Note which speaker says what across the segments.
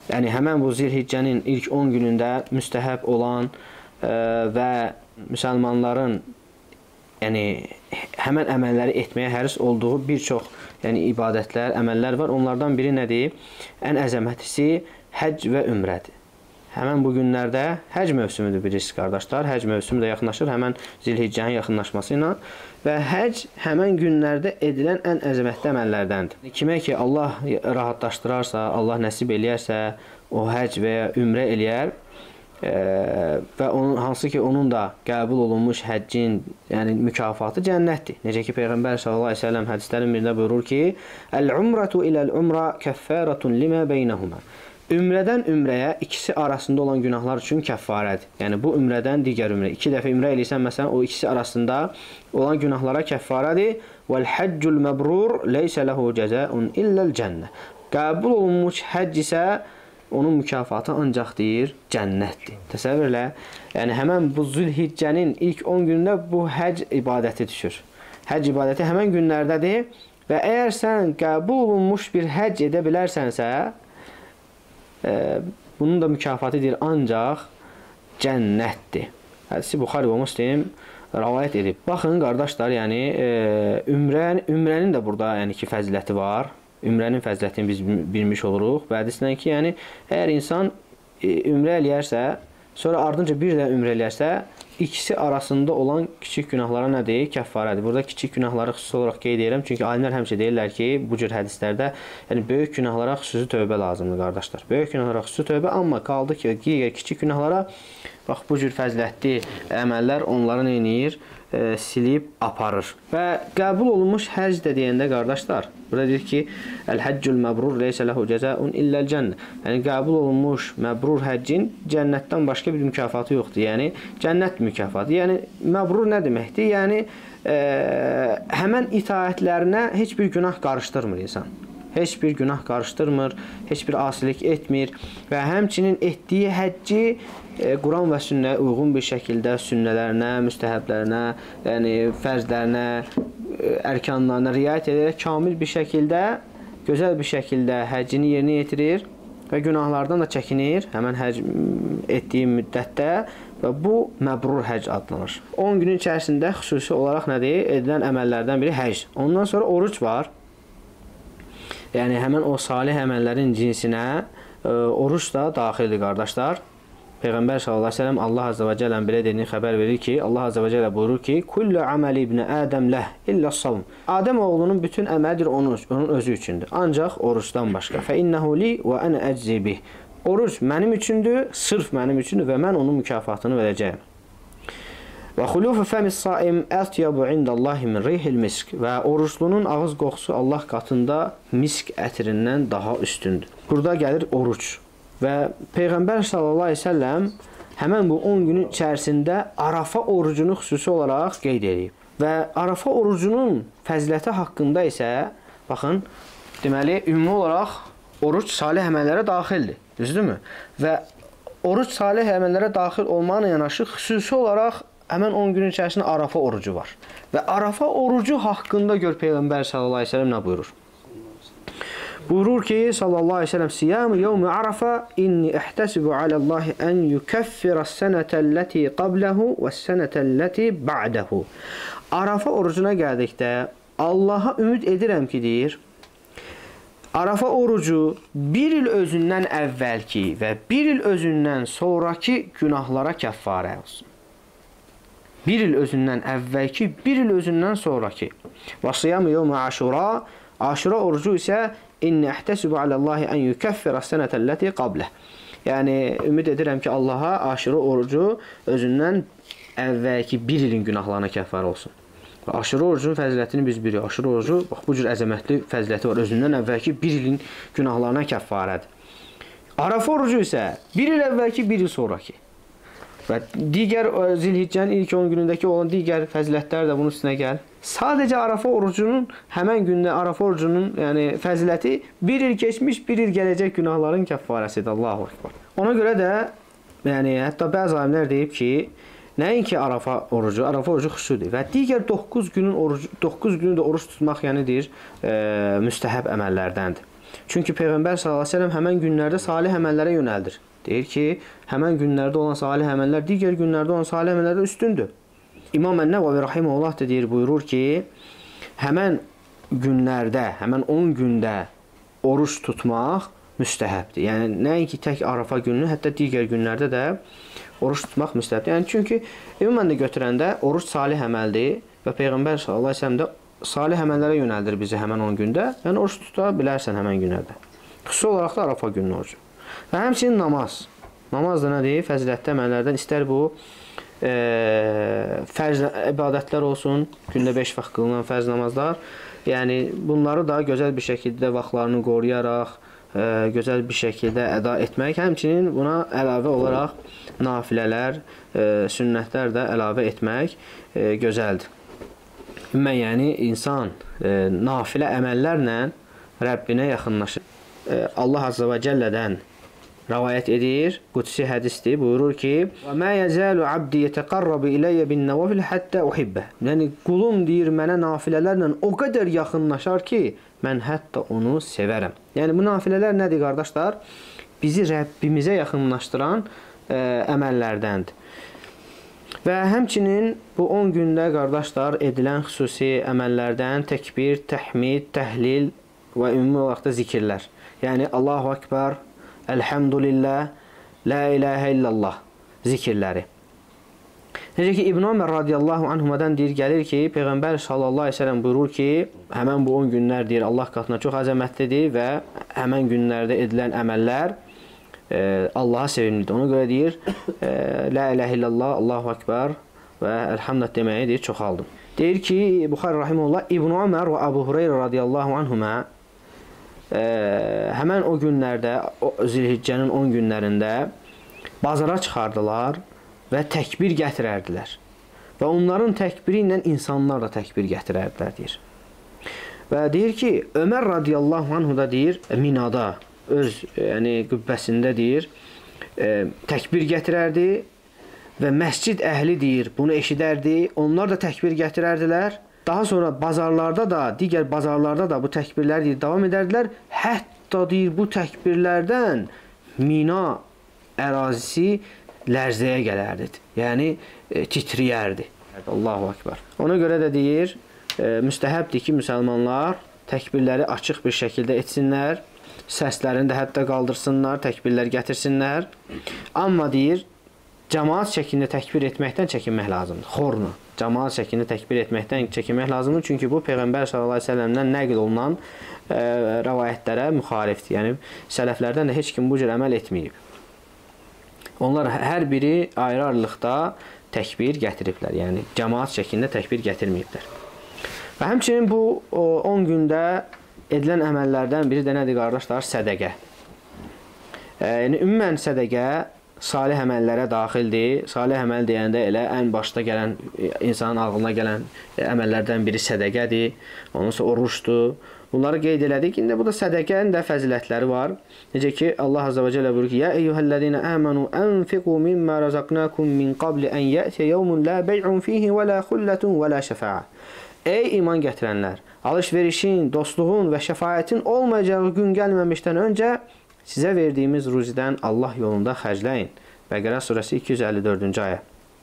Speaker 1: Yəni həmən bu Zilhiccənin ilk 10 günündə müstəhəb olan və müsəlmanların yəni həmən əməlləri etməyə həris olduğu bir çox yəni ibadətlər, əməllər var. Onlardan biri nədir? Ən əzəmətlisi həcc və ümrədir. Həmən bu günlərdə həcc mövsümüdür bilirsiniz qardaşlar. Həcc mövsümü də yaxınlaşır həmən Zilhiccənin yaxınlaşması ilə və həcc həmən günlərdə edilən ən əzəmətli əməllərdəndir. Kimə ki Allah rahatlaşdırarsa, Allah nəsib eləyərsə, o həcc və ya ümrə eləyər və hansı ki onun da qəbul olunmuş həccin yəni mükafatı cənnətdir. Necə ki Peyğəmbər sallallahu əleyhi və səlləm hədislərin birində buyurur ki: "Əl-umratu iləl-umra kəffəratun limə beynəhumə." Ümrədən ümrəyə ikisi arasında olan günahlar üçün kəffarədir. Yəni bu ümrədən digər ümrə. 2 dəfə ümrə eləyirsən məsələn, o ikisi arasında olan günahlara kəffarədir. "Vəl-haccul məbrur leysə lehu cəzaun illəl cənnə." Qəbul olunmuş həcc isə onun mükafatı ancaq deyir cənnətdir. Təsəvvür elə, yəni həmən bu Zülhiccənin ilk 10 günündə bu həcc ibadəti düşür. Həcc ibadəti həmən günlərdədir və əgər sən qəbul olunmuş bir həcc edə bilərsənsə, bunun da mükafatı deyir ancaq cənnətdir. Hədisi Buxari və Müslim rivayət edib. Baxın qardaşlar, yəni ümrənin də burada yəni ki fəziləti var. Ümrənin fəzilətini biz bilmiş oluruq. Və hədisdən ki, yəni əgər insan ümrə eləyərsə, sonra ardınca bir də ümrə eləyərsə, ikisi arasında olan kiçik günahlara nə deyir? Kəffarədir. Burada kiçik günahları xüsusi olaraq qeyd edirəm. Çünki alimlər həmişə deyirlər ki, bu cür hədislərdə yəni böyük günahlara xüsusi tövbə lazımdır qardaşlar. Böyük günahlara xüsusi tövbə, amma qaldı ki, digər kiçik günahlara bax bu cür fəzilətli əməllər onları nə edir? Silib aparır. Və qəbul olunmuş həcc də deyəndə qardaşlar, burada deyir ki, "Əl-haccul məbrur leysə lehu cəzaun illəl cənnə." Yəni qəbul olunmuş məbrur həccin cənnətdən başqa bir mükafatı yoxdur. Yəni cənnət mükafatı. Yəni məbrur nə deməkdir? Yəni həmən itaətlərinə heç bir günah qarışdırmır insan. Heç bir günah qarışdırmır, heç bir asilik etmir və həmçinin etdiyi həcci Quran və sünnəyə uyğun bir şəkildə sünnələrinə, müstəhəblərinə, yəni fərzlərinə, ərkanlarına riayət edərək kamil bir şəkildə, gözəl bir şəkildə həccini yerinə yetirir və günahlardan da çəkinir həmən həcc etdiyi müddətdə və bu məbrur həcc adlanır. 10 günün içərisində xüsusi olaraq nədir? Edilən əməllərdən biri həcc. Ondan sonra oruc var. Yəni həmən o salih əməllərin cinsinə oruç da daxildir qardaşlar. Peyğəmbər sallallahu əleyhi və səlləm Allah azza və cəllə belə dediyini xəbər verir ki, Allah azza və cəllə buyurur ki: "Kullu amali ibn Adəm ləh illəs-savm." Adəm oğlunun bütün əməlidir onun özü üçündür. Ancaq orucdan başqa. Fə innehu li və ana əczi bih. Oruc mənim üçündür, sırf mənim üçündür və mən onun mükafatını verəcəyəm. Və xulufu fəmis-saim ətyabu indallahi min rihil misk. Və oruclunun ağız qoxusu Allah qatında misk ətrindən daha üstündür. Burada gəlir oruc. Və Peyğəmbər sallallahu əleyhi və səlləm həmən bu 10 günün içərisində Arafa orucunu xüsusi olaraq qeyd edib. Və Arafa orucunun fəziləti haqqında isə baxın, deməli ümumi olaraq oruc salih əməllərə daxildir. Düzdürmü? Və oruc salih əməllərə daxil olmaqla yanaşı xüsusi olaraq həmən 10 günün içərisində Arafa orucu var. Və Arafa orucu haqqında gör Peyğəmbər sallallahu əleyhi və səlləm nə buyurur? Buyurur ki, sallallahu əleyhi və səlləm: "Siyamu yevmi Arafa inni ihtasibu alallahi an yukaffirəs-sənətəl-lati qablahu vəs-sənətəl-lati ba'dahu." Arafa orucuna gəldikdə Allaha ümid edirəm ki, deyir, Arafa orucu bir il özündən əvvəlki və bir il özündən sonraki günahlara kəffarə olsun. Bir il özündən əvvəlki, bir il özündən sonraki. Və siyamu yevmi Aşura, Aşura orucu isə inni ihtasibu alallahi an yukaffirəs-sənətəl-lati qablah. Yəni ümid edirəm ki, Allaha Aşura orucu özündən əvvəlki bir ilin günahlarına kəffar olsun. Və Aşura orucunun fəzilətini biz bilirik. Aşura orucu bax bu cür əzəmətli fəziləti var. Özündən əvvəlki bir ilin günahlarına kəffarədir. Arafa orucu isə bir il əvvəlki, bir il sonraki. Və digər Zilhiccənin ilk 10 günündəki olan digər fəzilətlər də bunun üstünə gəl. Sadəcə Arafa orucunun həmən gündə Arafa orucunun yəni fəziləti bir il keçmiş, bir il gələcək günahların kəffarəsidir. Allahu Ekber. Ona görə də yəni hətta bəzi alimlər deyib ki, nəinki Arafa orucu xüsusidir və digər 9 günün də oruç tutmaq yəni deyir müstəhəb əməllərdəndir. Çünki Peyğəmbər sallallahu əleyhi və səlləm həmin günlərdə salih əməllərə yönəldir. Deyir ki, həmin günlərdə olan salih əməllər digər günlərdə olan salih əməllərdən üstündür. İmam Ən-Nəvəvi rahimehullah da deyir, buyurur ki, həmin günlərdə, həmin 10 gündə oruç tutmaq müstəhəbdir. Yəni nəinki tək Arafa günü, hətta digər günlərdə də oruç tutmaq müstəhəbdir. Yəni çünki ümumən də götürəndə oruç salih əməldir və Peyğəmbər sallallahu əleyhi və səlləm də salih əməllərə yönəldir bizi həmin 10 gündə. Yəni oruç tuta bilərsən həmin günlərdə. Xüsusi olaraq da Arafa günü orucu. Və həmçinin namaz. Namaz da nədir? Fəzilətli əməllərdən istər bu fərz ibadətlər olsun, gündə 5 vaxt qılınan fərz namazlar. Yəni bunları da gözəl bir şəkildə vaxtlarını qoruyaraq, gözəl bir şəkildə əda etmək. Həmçinin buna əlavə olaraq nafilələr, sünnətlər də əlavə etmək gözəldir. Ümumən, yəni insan nafilə əməllərlə Rəbbinə yaxınlaşır. Allah Azza və Cəllədən rəvayət edir, qudsi hədisdir, buyurur ki: "Və mə yəzəlu abdi yetəqarrabu iləyyə bin-nəvafil həttə uhibbə." Yəni qulum deyir mənə nafilələrlə o qədər yaxınlaşar ki, mən hətta onu sevərəm. Yəni bu nafilələr nədir qardaşlar? Bizi Rəbbimizə yaxınlaşdıran əməllərdəndir. Və həmçinin bu 10 gündə qardaşlar edilən xüsusi əməllərdən təkbir, təhmid, təhlil və ümumi olaraq da zikirlər. Yəni Allahu Ekber, Elhamdülillah, La ilahə illallah zikirləri. Necə ki İbn Ömər radiyallahu anhumadan deyir, gəlir ki, Peyğəmbər sallallahu əleyhi və səlləm buyurur ki, həmin bu 10 günlər deyir Allah qatında çox əzəmətlidir və həmin günlərdə edilən əməllər Allaha sevimlidir. Ona görə deyir, La ilahə illallah, Allahu Ekber və Elhamdülillah deməyi deyir, çoxaldım. Deyir ki, Buxari rahimehullah, İbn Ömər və Əbu Hüreyrə radiyallahu anhuma həmən o günlərdə, Zilhiccənin 10 günlərində bazara çıxardılar və təkbir gətirərdilər. Və onların təkbiri ilə insanlar da təkbir gətirərdilər, deyir. Və deyir ki, Ömər radiyallahu anhu da deyir, Minada, öz qübbəsində deyir, təkbir gətirərdi və məscid əhli deyir, bunu eşidərdi, onlar da təkbir gətirərdilər. Daha sonra bazarlarda da, digər bazarlarda da bu təkbirlər deyir, davam edərdilər. Hətta deyir, bu təkbirlərdən Mina ərazisi lərzəyə gələrdi. Yəni titriyərdi. Allahu Ekber. Ona görə də deyir, müstəhəbdir ki, müsəlmanlar təkbirləri açıq bir şəkildə etsinlər, səslərini də hətta qaldırsınlar, təkbirlər gətirsinlər. Amma deyir, cəmaat şəklində təkbir etməkdən çəkinmək lazımdır. Xorla, cəmaat şəklində təkbir etməkdən çəkinmək lazımdır. Çünki bu Peyğəmbər sallallahu əleyhi və səlləmdən nəql olunan rəvayətlərə müxalifdir. Yəni sələflərdən də heç kim bu cür əməl etməyib. Onlar hər biri ayrı-ayrılıqda təkbir gətiriblər. Yəni cəmaat şəklində təkbir gətirməyiblər. Və həmçinin bu 10 gündə edilən əməllərdən biri də nədir qardaşlar? Sədəqə. Yəni ümumən sədəqə salih əməllərə daxildir. Salih əməl deyəndə elə ən başda gələn, insanın ağlına gələn əməllərdən biri sədəqədir. Ondan sonra oruçdur. Bunları qeyd elədik. İndi bu da sədəqənin də fəzilətləri var. Necə ki Allah Azza və Cəllə buyurur ki: "Ya eyyuhellezine amanu anfiqu mimma razaqnakum min qabli an ya'tiya yawmun la bay'un fihi və la xullatun və la şəfa'a." Ey iman gətirənlər, alış-verişin, dostluğun və şəfaətin olmayacağı gün gəlməmişdən öncə sizə verdiyimiz ruzidən Allah yolunda xərcləyin. Bəqərə surəsi 254-cü ayə.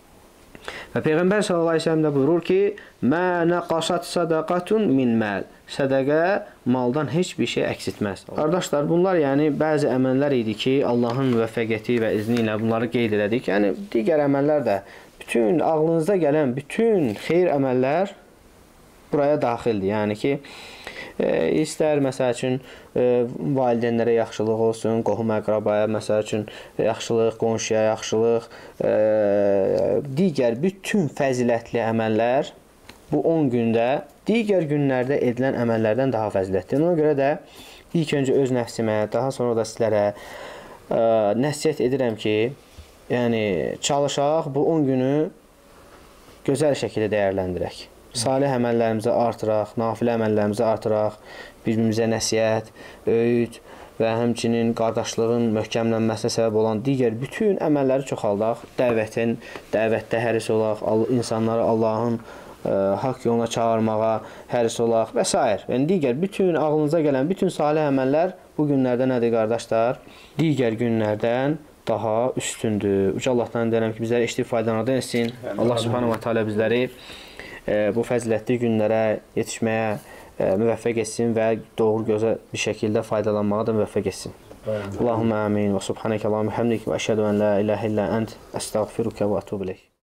Speaker 1: Və Peyğəmbər sallallahu əleyhi və səlləm də buyurur ki: "Mə naqasat sadaqatun min mal." Sədaqə maldan heç bir şey əks etməz. Qardaşlar, bunlar yəni bəzi əməllər idi ki, Allahın müvəffəqiyyəti və izni ilə bunları qeyd elədik. Yəni digər əməllər də, bütün ağlınızda gələn bütün xeyir əməllər buraya daxildir. Yəni ki, istər məsəl üçün valideynlərə yaxşılıq olsun, qohum-əqrabaya məsəl üçün yaxşılıq, qonşuya yaxşılıq, digər bütün fəzilətli əməllər bu 10 gündə digər günlərdə edilən əməllərdən daha fəzilətlidir. Ona görə də ilk öncə öz nəfsimə, daha sonra da sizlərə nəsihət edirəm ki, yəni çalışaq bu 10 günü gözəl şəkildə dəyərləndirək. Salih əməllərimizi artıraq, nafilə əməllərimizi artıraq, bir-birimizə nəsihət, öyüd və həmçinin qardaşlığın möhkəmlənməsinə səbəb olan digər bütün əməlləri çoxaldaq. Dəvətdə həris olaq, insanları Allahın haqq yoluna çağırmağa həris olaq və s. Yəni digər bütün ağlınıza gələn bütün salih əməllər bu günlərdə nədir qardaşlar? Digər günlərdən daha üstündür. Uca Allahdan deyirəm ki, bizləri eşitib faydalardan etsin. Allah subhanahu wa ta'ala bizləri bu fəzilətli günlərə yetişməyə müvəffəq etsin və doğru gözəl bir şəkildə faydalanmağa da müvəffəq etsin. Allahumma amin və subhanəkə Allahumma həmdik və əşhədu ən la ilahə illə ənt əstəğfiruka və atubu ileyk.